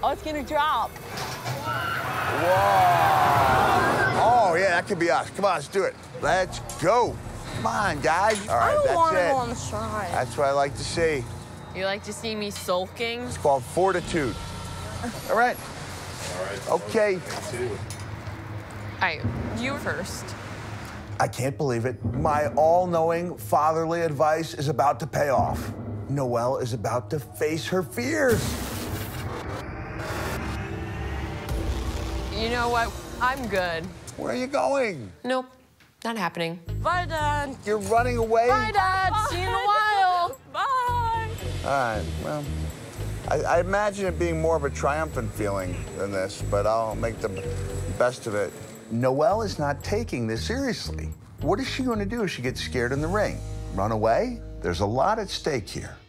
Oh, it's gonna drop. Whoa. Oh, yeah, that could be us. Come on, let's do it. Let's go. Come on, guys. All right, I don't want to that's go it. on the slide. That's what I like to see. You like to see me sulking? It's called fortitude. All right. All right. Okay. All right, you first. I can't believe it. My all-knowing fatherly advice is about to pay off. Noelle is about to face her fears. You know what? I'm good. Where are you going? Nope, not happening. Bye, Dad. You're running away? Bye, Dad. See you in a while. Bye. All right, well, I imagine it being more of a triumphant feeling than this, but I'll make the best of it. Noelle is not taking this seriously. What is she going to do if she gets scared in the ring? Run away? There's a lot at stake here.